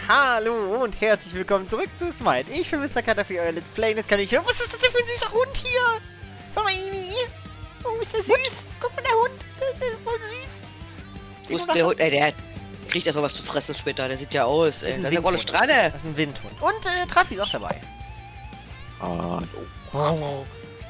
Hallo und herzlich willkommen zurück zu Smite. Ich bin Mr. Cutter für euer Let's Play. Jetzt kann ich... Was ist das denn für ein süßer Hund hier? Von Amy. Oh, ist der süß. Guck mal, der Hund. Der ist voll süß. Wo ist der Hund? Ey, der kriegt ja sowas zu fressen später. Der sieht ja aus, ey. Das ist ja wohl eine Strade. Das ist ein Windhund. Und Trafi ist auch dabei. Hallo.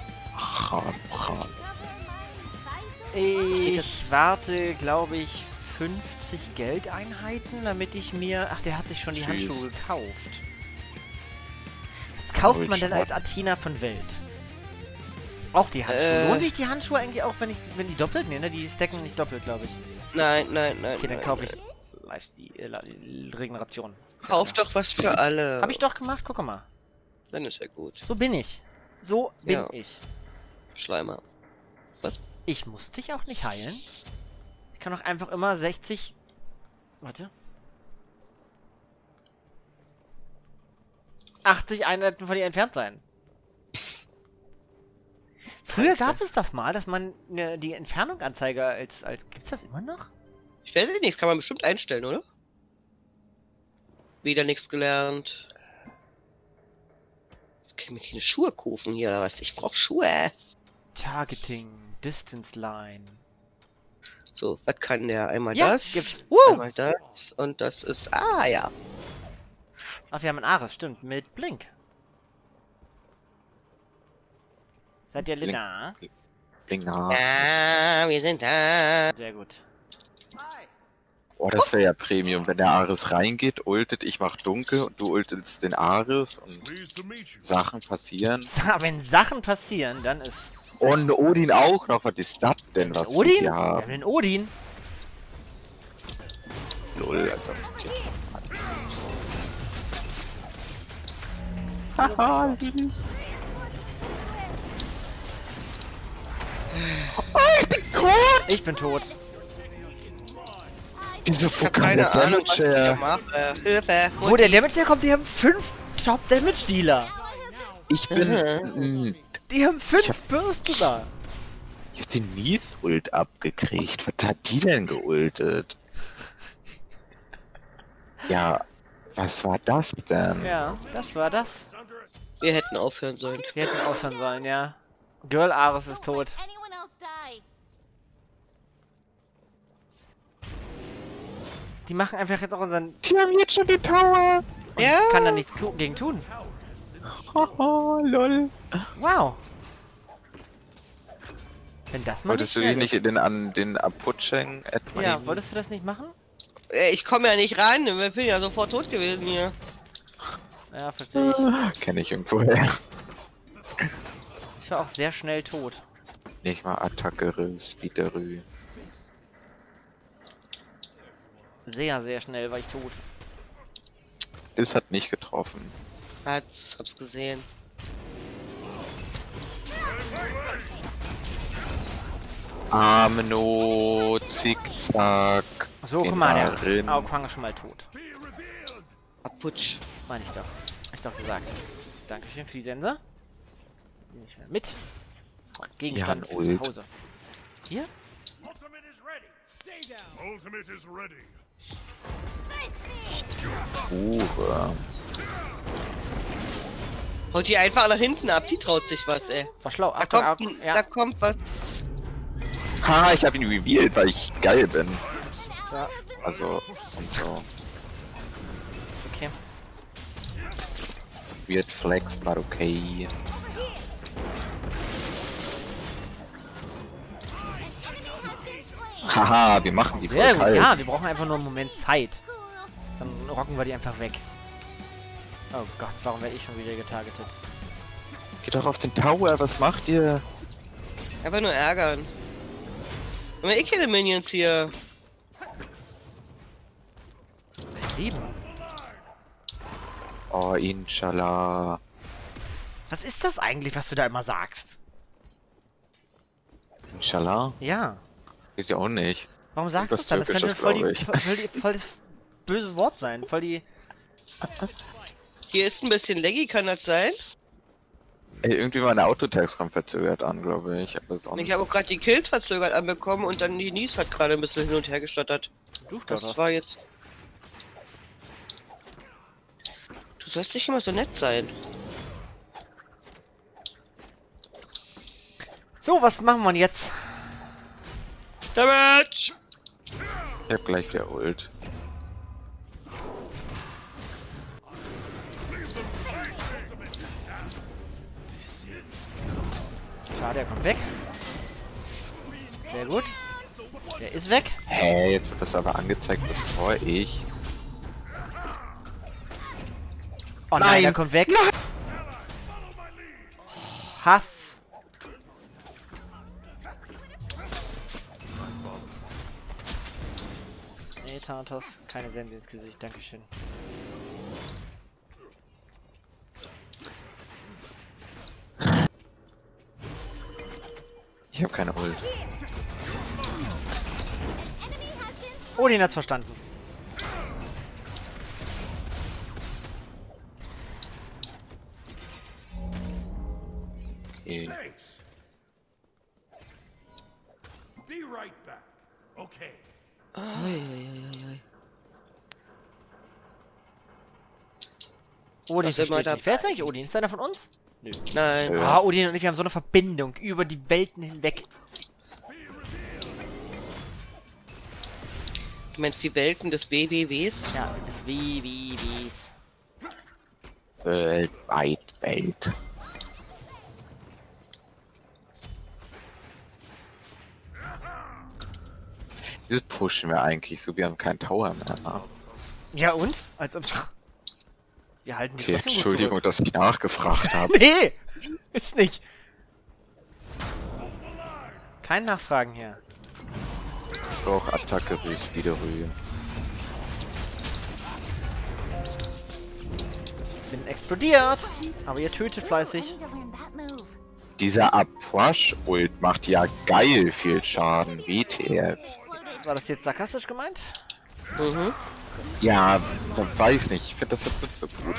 Ich warte, glaube ich, 50 Geldeinheiten, damit ich mir... Ach, der hat sich schon die Handschuhe gekauft. Was kauft man denn als Athena von Welt? Auch die Handschuhe. Lohnen sich die Handschuhe eigentlich auch, wenn die doppelt? Nee, ne? Die stacken nicht doppelt, glaube ich. Nein. Okay, dann kaufe ich Regeneration. Kauf doch was für alle. Hab ich doch gemacht, guck mal. Dann ist ja gut. So bin ich. So bin ich. Schleimer. Was? Ich muss dich auch nicht heilen. Ich kann doch einfach immer 60... Warte. 80 Einheiten von dir entfernt sein. Früher gab es das mal, dass man die Entfernung anzeige als... Gibt's das immer noch? Ich weiß nicht, das kann man bestimmt einstellen, oder? Wieder nichts gelernt. Jetzt kann ich mir keine Schuhe kaufen hier, oder was? Ich brauch Schuhe. Targeting, Distance Line. So, was kann der? Einmal Ja, das, gibt's. einmal das und das ist... Ah, ja. Ach, wir haben ein Ares, stimmt, mit Blink. Seid ihr alle da? Blinker. Ja, wir sind da. Sehr gut. Oh, das wäre ja Premium, wenn der Ares reingeht, ultet, ich mach dunkel und du ultest den Ares und Sachen passieren. Wenn Sachen passieren, dann ist... Und Odin auch noch, was ist das denn, was Odin? wir Wir haben? haben den Odin. Lol, also. Haha, ich bin tot. Diese Ich hab keine Ahnung, was ich hier mache. Hilfe. Wo der Damage herkommt, die haben 5 Top-Damage-Dealer. Ich bin... Die haben 5 Bürste da. Ich hab den Neath-Ult abgekriegt. Was hat die denn geultet? Ja, was war das denn? Ja, das war das. Wir hätten aufhören sollen. Wir hätten aufhören sollen, ja. Girl Ares ist tot. Die machen einfach jetzt auch unseren... Die haben jetzt schon den Tower! Und ich kann da nichts gegen tun. Haha, lol. Wow. Wenn das mal Wolltest du dich nicht an den Aputscheng etwa? Ja, wolltest du das nicht machen? Ich komme ja nicht ran, wir sind ja sofort tot gewesen hier. Ja, verstehe ich. Kenne ich irgendwoher. Ich war auch sehr schnell tot. Nicht mal Attacke, Speederü. Sehr, sehr schnell war ich tot. Das hat nicht getroffen. Hab's gesehen. Amno, Zickzack. So, guck mal, der Darin. Aokwang ist schon mal tot. Aputsch. Meine ich doch. Hab ich doch gesagt. Dankeschön für die Sense. Nehme ich mal mit. Gegenstand Ja, für zu Ult. Hause. Hier? Haut die einfach nach hinten ab, die traut sich was, ey. War schlau. Da Achtung, kommt, Aokwang. Ja. da kommt was. Ha, ich habe ihn revealed, weil ich geil bin. Ja. Also, und so. Okay. Weird Flex, aber okay. Haha, wir machen die Sehr voll gut. kalt. Ja, wir brauchen einfach nur einen Moment Zeit. Dann rocken wir die einfach weg. Oh Gott, warum werde ich schon wieder getargetet? Geht doch auf den Tower, was macht ihr? Einfach nur ärgern. Wir haben keine Minions hier. Leben. Oh, inshallah. Was ist das eigentlich, was du da immer sagst? Inshallah? Ja. Ist ja auch nicht. Warum sagst du Das das dann? Das könnte Türkisches, voll das böse Wort sein. Voll die... Hier ist ein bisschen laggy, kann das sein? Ey, irgendwie meine Autotags kommt verzögert an, glaube ich. Aber sonst... Ich habe auch gerade die Kills verzögert anbekommen und dann die Nies hat gerade ein bisschen hin und her gestottert. Du Das war jetzt... Du sollst nicht immer so nett sein. So, was machen wir jetzt? Damage! Ich hab gleich wieder Ult. Schade, er kommt weg. Sehr gut. Der ist weg. Hä, jetzt wird das aber angezeigt, bevor ich... Oh nein, er kommt weg. Nein. Hass. Nee, Thanatos. Keine Sense ins Gesicht. Dankeschön. Ich hab keine Ult. Odin hat's verstanden. Okay. Be right back. Okay. Odin Was immer versteht da- nicht. Wer ist eigentlich Odin? Ist einer von uns? Nö. Nein. Ah, Odin und ich, wir haben so eine Verbindung über die Welten hinweg. Du meinst die Welten des WWWs? Ja, das Wie's. Weltweit Welt. Dieses pushen wir eigentlich so, wir haben keinen Tower mehr. Ne? Ja und? Als ob... Wir halten die Okay, trotzdem gut Entschuldigung, zurück. dass ich nachgefragt habe. Nee! Ist nicht. Kein Nachfragen hier. Ich brauche Attacke durch Speederhöhe. Bin explodiert. Aber ihr tötet fleißig. Dieser Approach-Ult macht ja geil viel Schaden. WTF. War das jetzt sarkastisch gemeint? Mhm. Ja, weiß nicht. Ich finde das jetzt nicht so gut.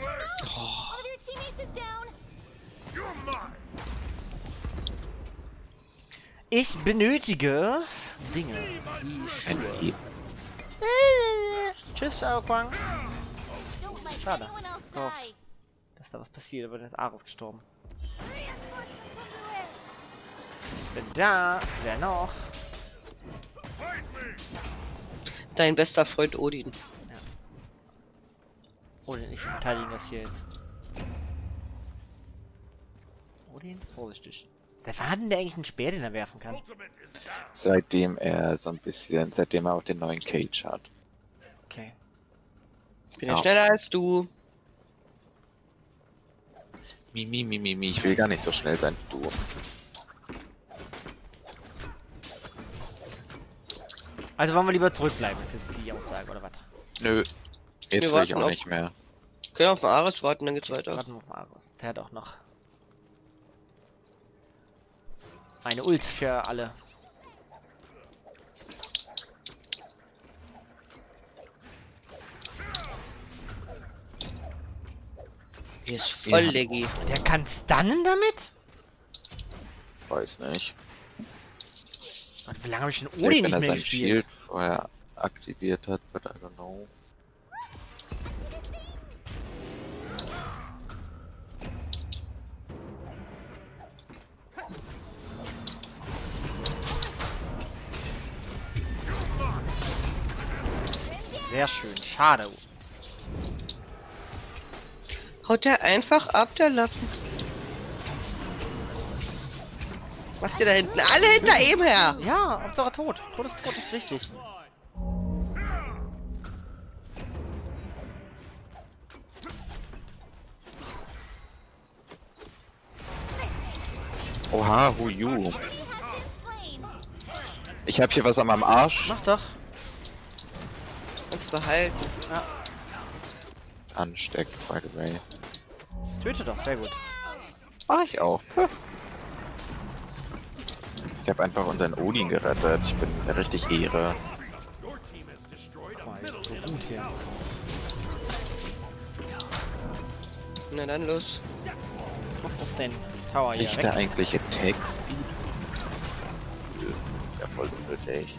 Ich benötige Dinge wie Schuhe. Ein Tschüss, Aoquang. Schade. Gehofft, dass da was passiert, aber dann ist Ares gestorben. Ich bin da. Wer noch? Dein bester Freund Odin. Odin, ich verteidige das hier jetzt. Odin, vorsichtig. Seit wann hat denn der eigentlich einen Speer, den er werfen kann? Seitdem er so ein bisschen, seitdem er auch den neuen Cage hat. Okay. Ich bin ja schneller als du. Mimi, ich will gar nicht so schnell sein wie du. Also wollen wir lieber zurückbleiben, ist jetzt die Aussage, oder was? Nö, jetzt will ich warten auch auf- nicht mehr. Können auf den Ares warten, dann geht's weiter. Warten wir auf Ares. Der hat auch noch eine Ult für alle. Hier ist voll Ja. leggy. Der kann stunnen damit? Weiß nicht. Warte, wie lange habe ich schon Vielleicht, Odin wenn nicht er mehr sein gespielt? Shield vorher aktiviert hat, but I don't know. Sehr schön, schade. Haut der einfach ab, der Lappen. Was macht ihr da hinten? Alle hinter ihm her! Ja, Hauptsache tot. Tod ist wichtig. Oha, who you? Ich hab hier was an meinem Arsch. Mach doch. Uns behalten. Ansteckt, by the way. Töte doch, sehr gut. Mach ich auch. Puh. Ich habe einfach unseren Odin gerettet. Ich bin richtig Ehre. Guck mal, so gut hier. Na dann los. Auf den Tower hier Kriegt weg. der eigentlich Attack Speed? Nö, ist ja voll unnötig.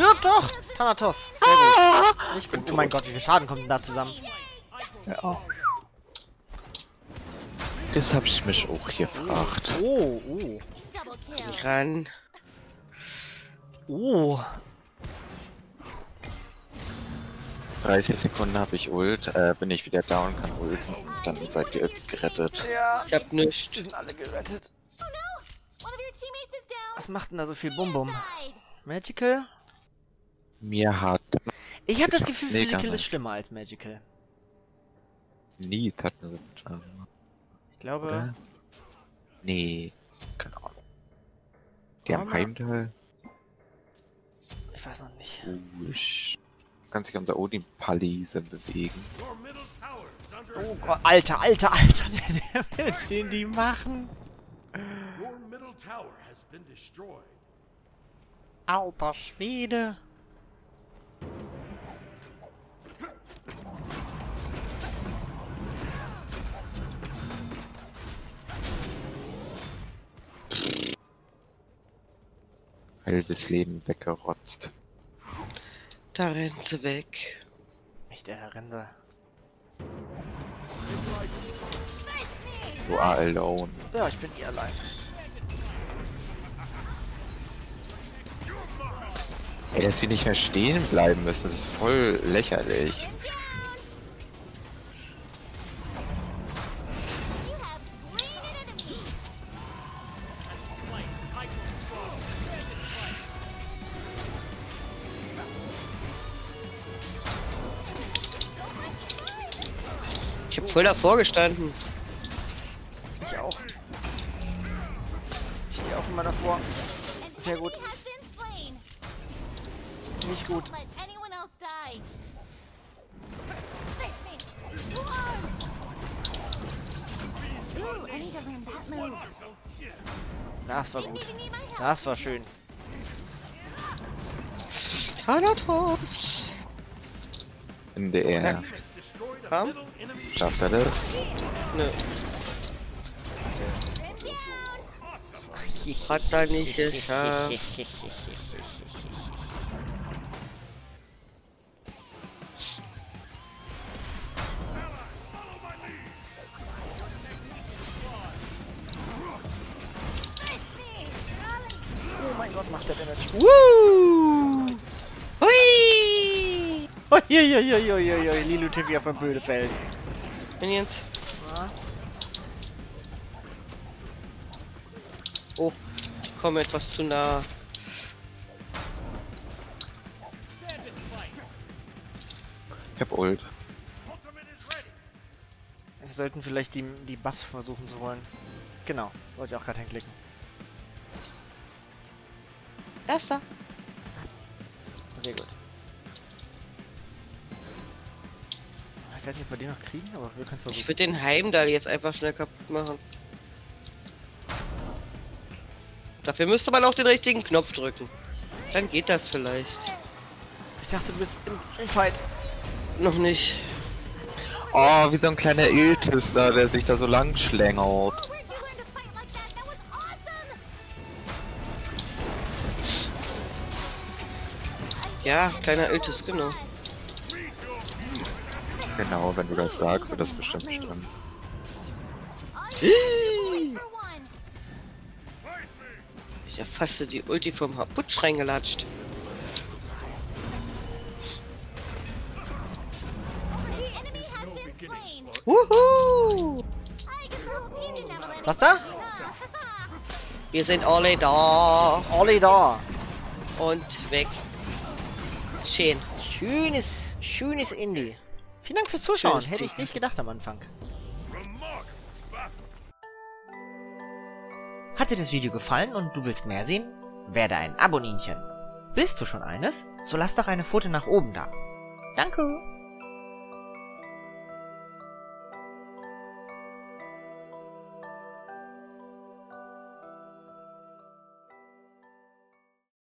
Stirb doch! Thanatos. Sehr gut. Nicht gut. Oh mein Gott, wie viel Schaden kommt denn da zusammen? Ja. Das hab ich mich auch gefragt. Oh, oh. Ran. Oh. 30 Sekunden habe ich Ult, bin ich wieder da und kann ulten. Dann seid ihr gerettet. Ja. Ich hab nichts. Die sind alle gerettet. Was macht denn da so viel Bum-Bum? Magical? Mir hat... Ich habe das Gefühl, Nee, Physical gar ist nicht. schlimmer als Magical. Nie hat mir so getan. Ich glaube... Oder? Nee, keine Ahnung. Die haben Aber- Heimdall. Ich weiß noch nicht. Kann sich unser Odin-Palise bewegen. Your middle tower is under Oh Gott, Alter. Der will den die machen. Your middle tower has been destroyed. Alter Schwede. Halbes Leben weggerotzt. Da rennt sie weg. Nicht der Rinde. You are alone. Ja, ich bin hier allein. Ey, dass sie nicht mehr stehen bleiben müssen, das ist voll lächerlich. Ich hab voll davor gestanden. Ich auch. Ich stehe auch immer davor. Sehr gut. Nicht gut. Das war gut. Das war schön. Thanatos. In der Air. Destroyed a Komm. middle enemy. Schafft er das? Nö. Hat er nicht geschafft. Oh mein Gott, macht der Damage. Woo! Hui! Uiuiuiuiui, Lilo Tiffy auf dem Bödefeld. Minions. Oh, ich komme etwas zu nah. Ich hab Ult. Ultimate is ready. Wir sollten vielleicht die Bass versuchen zu holen. Genau, wollte ich auch gerade hinklicken. Erster. Sehr gut. Ich weiß nicht, ob wir den noch kriegen, aber wir können es Ich versuchen. würde den Heimdall jetzt einfach schnell kaputt machen. Dafür müsste man auch den richtigen Knopf drücken. Dann geht das vielleicht. Ich dachte, du bist im Fight. Noch nicht. Oh, wie so ein kleiner Iltis da, der sich da so lang schlängelt. Ja, kleiner Iltis, genau. Genau, wenn du das sagst, wird das bestimmt stimmen. Ich hab fast die Ulti vom Putsch reingelatscht. Wuhu! Was da? Wir sind alle da Olli da. und weg. Schön. Schönes Indie. Vielen Dank fürs Zuschauen. Schönes Hätte ich Ding. nicht gedacht am Anfang. Remarkable battle. Hat dir das Video gefallen und du willst mehr sehen? Werde ein Aboninchen. Bist du schon eines? So lass doch eine Pfote nach oben da. Danke.